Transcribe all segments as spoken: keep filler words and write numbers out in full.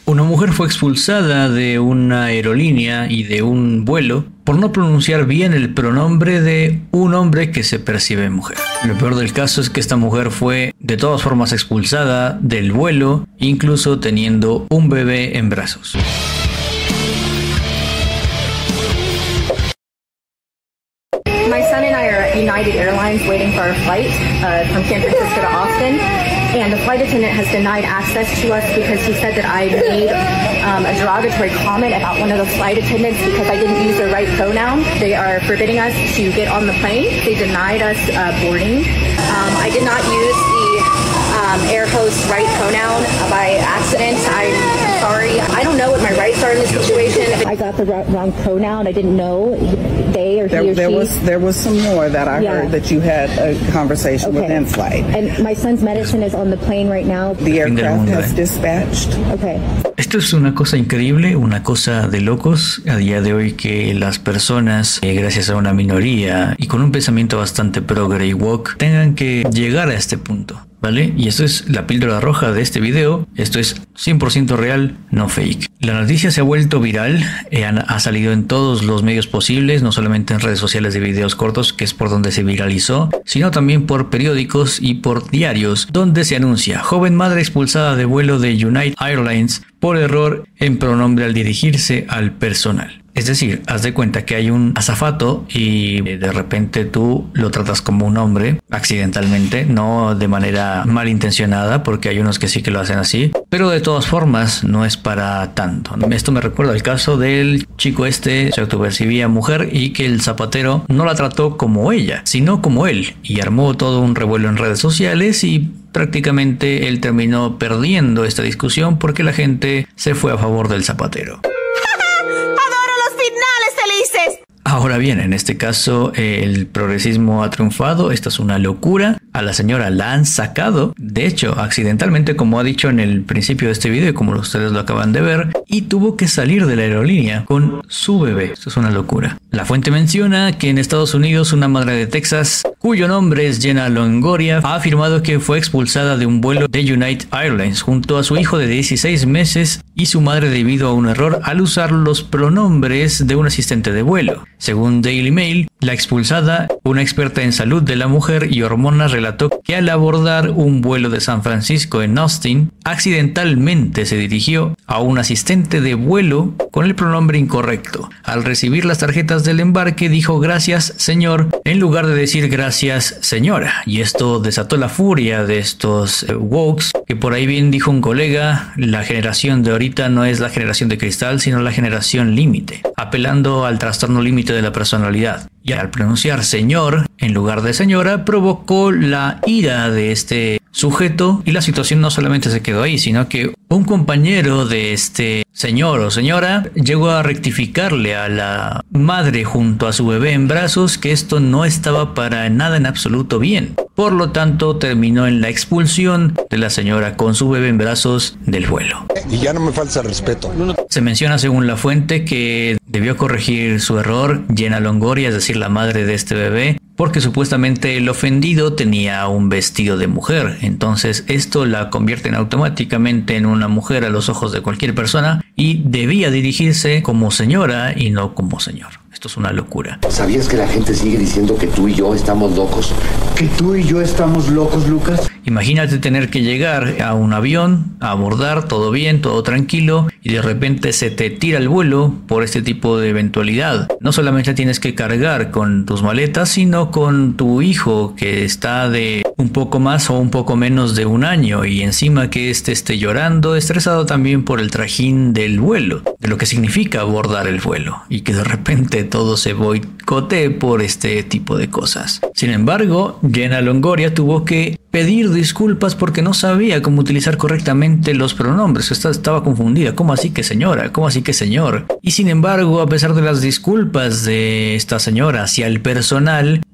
Una mujer fue expulsada de una aerolínea y de un vuelo por no pronunciar bien el pronombre de un hombre que se percibe mujer. Lo peor del caso es que esta mujer fue de todas formas expulsada del vuelo, incluso teniendo un bebé en brazos. My son and I are at United Airlines waiting for our flight uh, from San Francisco to Austin, and the flight attendant has denied access to us because he said that I made um, a derogatory comment about one of the flight attendants because I didn't use the right pronoun. They are forbidding us to get on the plane. They denied us uh, boarding. Um, I did not use the um, air host's right pronoun by accident. I'm sorry. I don't know what my rights are in this situation. I got the wrong pronoun. I didn't know they or he there, or there she. Was, there was some more that I yeah. heard that you had a conversation okay. with in flight. And my son's medicine is on the plane right now. The aircraft has dispatched. Okay. Esto es una cosa increíble, una cosa de locos a día de hoy, que las personas, eh, gracias a una minoría y con un pensamiento bastante progre y woke, tengan que llegar a este punto, ¿vale? Y esto es la píldora roja de este video. Esto es cien por ciento real, no fake. La noticia se ha vuelto viral, eh, ha salido en todos los medios posibles, no solamente en redes sociales de videos cortos, que es por donde se viralizó, sino también por periódicos y por diarios, donde se anuncia: joven madre expulsada de vuelo de United Airlines por error en pronombre al dirigirse al personal. Es decir, haz de cuenta que hay un azafato y de repente tú lo tratas como un hombre accidentalmente, no de manera malintencionada, porque hay unos que sí que lo hacen así, pero de todas formas no es para tanto. Esto me recuerda al caso del chico este, se autopercibía mujer y que el zapatero no la trató como ella, sino como él, y armó todo un revuelo en redes sociales y prácticamente él terminó perdiendo esta discusión porque la gente se fue a favor del zapatero. Ahora bien, en este caso el progresismo ha triunfado, esta es una locura, a la señora la han sacado, de hecho accidentalmente, como ha dicho en el principio de este video, como ustedes lo acaban de ver, y tuvo que salir de la aerolínea con su bebé. Esto es una locura. La fuente menciona que en Estados Unidos una madre de Texas, cuyo nombre es Jenna Longoria, ha afirmado que fue expulsada de un vuelo de United Airlines junto a su hijo de dieciséis meses y su madre debido a un error al usar los pronombres de un asistente de vuelo. Según Daily Mail, la expulsada, una experta en salud de la mujer y hormonas, relató que al abordar un vuelo de San Francisco en Austin, accidentalmente se dirigió a un asistente de vuelo con el pronombre incorrecto. Al recibir las tarjetas del embarque dijo "gracias, señor", en lugar de decir "gracias, señora", y esto desató la furia de estos eh, wokes, que por ahí bien dijo un colega: la generación de ahorita no es la generación de cristal, sino la generación límite, apelando al trastorno límite de la personalidad. Y al pronunciar señor en lugar de señora, provocó la ira de este sujeto, y la situación no solamente se quedó ahí, sino que un compañero de este señor o señora llegó a rectificarle a la madre junto a su bebé en brazos que esto no estaba para nada en absoluto bien. Por lo tanto, terminó en la expulsión de la señora con su bebé en brazos del vuelo. Y ya no me falta respeto. Se menciona, según la fuente, que debió corregir su error Jenna Longoria, es decir, la madre de este bebé, porque supuestamente el ofendido tenía un vestido de mujer. Entonces esto la convierte en automáticamente en una mujer a los ojos de cualquier persona, y debía dirigirse como señora y no como señor. Esto es una locura. ¿Sabías que la gente sigue diciendo que tú y yo estamos locos? ¿Que tú y yo estamos locos, Lucas? Imagínate tener que llegar a un avión, a abordar, todo bien, todo tranquilo, y de repente se te tira el vuelo por este tipo de eventualidad. No solamente tienes que cargar con tus maletas, sino con tu hijo que está de un poco más o un poco menos de un año, y encima que este esté llorando, estresado también por el trajín del vuelo, de lo que significa abordar el vuelo, y que de repente todo se boicotee por este tipo de cosas. Sin embargo, Jenna Longoria tuvo que pedir disculpas porque no sabía cómo utilizar correctamente los pronombres. Estaba confundida. ¿Cómo así que señora? ¿Cómo así que señor? Y sin embargo, a pesar de las disculpas de esta señora hacia el personal,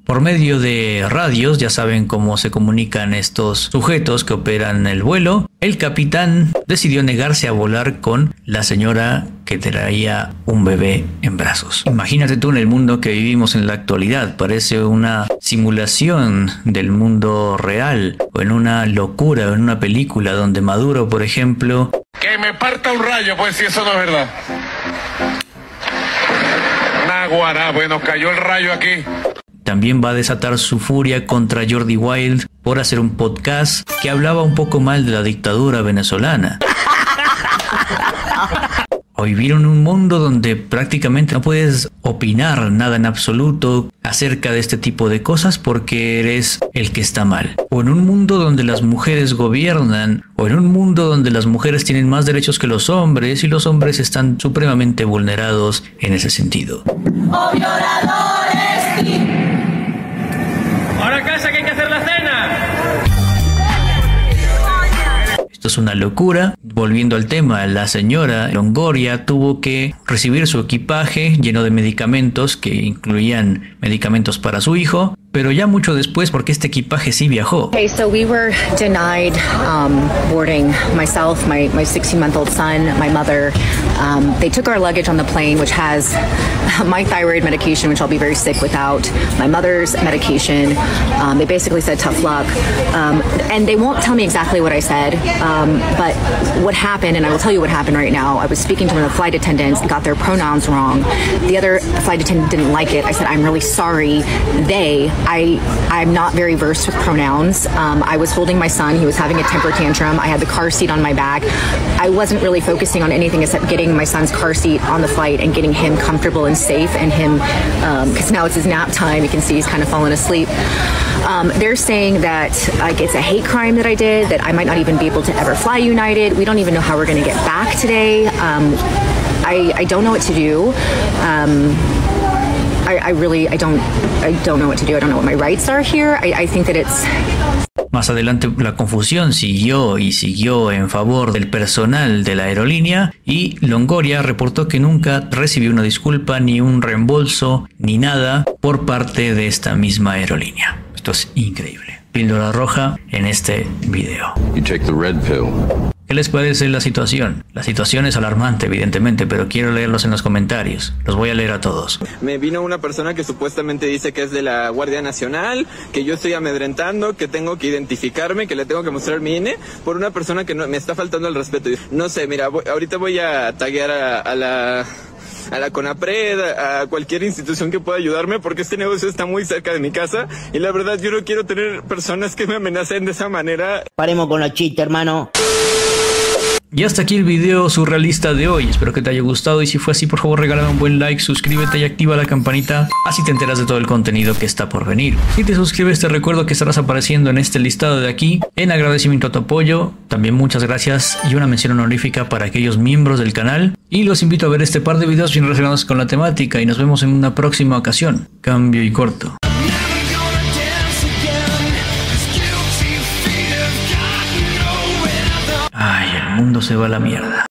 Por medio de radios, ya saben cómo se comunican estos sujetos que operan el vuelo, el capitán decidió negarse a volar con la señora que traía un bebé en brazos. Imagínate tú en el mundo que vivimos en la actualidad, parece una simulación del mundo real, o en una locura, o en una película donde Maduro, por ejemplo... Que me parta un rayo, pues si eso no es verdad. Naguará, bueno, cayó el rayo aquí. También va a desatar su furia contra Jordi Wild por hacer un podcast que hablaba un poco mal de la dictadura venezolana. O vivir en un mundo donde prácticamente no puedes opinar nada en absoluto acerca de este tipo de cosas porque eres el que está mal. O en un mundo donde las mujeres gobiernan, o en un mundo donde las mujeres tienen más derechos que los hombres y los hombres están supremamente vulnerados en ese sentido. ¡Oh, violadores! ¡Ahora casa que hay que hacer la cena! Esto es una locura. Volviendo al tema, la señora Longoria tuvo que recibir su equipaje lleno de medicamentos que incluían medicamentos para su hijo, pero ya mucho después porque este equipaje sí viajó. Okay, so we were denied um, boarding. Myself, my my sixteen-month-old son, my mother. Um, they took our luggage on the plane, which has my thyroid medication, which I'll be very sick without. My mother's medication. Um, they basically said tough luck, um, and they won't tell me exactly what I said. Um, but what happened, and I will tell you what happened right now. I was speaking to one of the flight attendants, got their pronouns wrong. The other flight attendant didn't like it. I said, I'm really sorry. They, I, I'm not very versed with pronouns. Um, I was holding my son. He was having a temper tantrum. I had the car seat on my back. I wasn't really focusing on anything except getting my son's car seat on the flight and getting him comfortable and safe, and him, because um, now it's his nap time. You can see he's kind of fallen asleep. Um, they're saying that like it's a hate crime that I did, that I might not even be able to ever fly United. We don't even know how we're going to get back today. Um, I, I don't know what to do. Um, I, I really, I don't, I don't know what to do. I don't know what my rights are here. I, I think that it's... Más adelante la confusión siguió y siguió en favor del personal de la aerolínea y Longoria reportó que nunca recibió una disculpa, ni un reembolso, ni nada por parte de esta misma aerolínea. Esto es increíble. Píldora roja en este video. You take the red pill. ¿Qué les parece la situación? La situación es alarmante, evidentemente, pero quiero leerlos en los comentarios. Los voy a leer a todos. Me vino una persona que supuestamente dice que es de la Guardia Nacional, que yo estoy amedrentando, que tengo que identificarme, que le tengo que mostrar mi I N E, por una persona que no, me está faltando el respeto. No sé, mira, voy, ahorita voy a taguear a, a la... a la CONAPRED, a cualquier institución que pueda ayudarme, porque este negocio está muy cerca de mi casa y la verdad yo no quiero tener personas que me amenacen de esa manera. Paremos con la chiste, hermano. Y hasta aquí el video surrealista de hoy. Espero que te haya gustado y si fue así, por favor regálame un buen like, suscríbete y activa la campanita, así te enteras de todo el contenido que está por venir. Si te suscribes te recuerdo que estarás apareciendo en este listado de aquí. En agradecimiento a tu apoyo, también muchas gracias y una mención honorífica para aquellos miembros del canal. Y los invito a ver este par de videos bien relacionados con la temática y nos vemos en una próxima ocasión. Cambio y corto. Ay, el mundo se va a la mierda.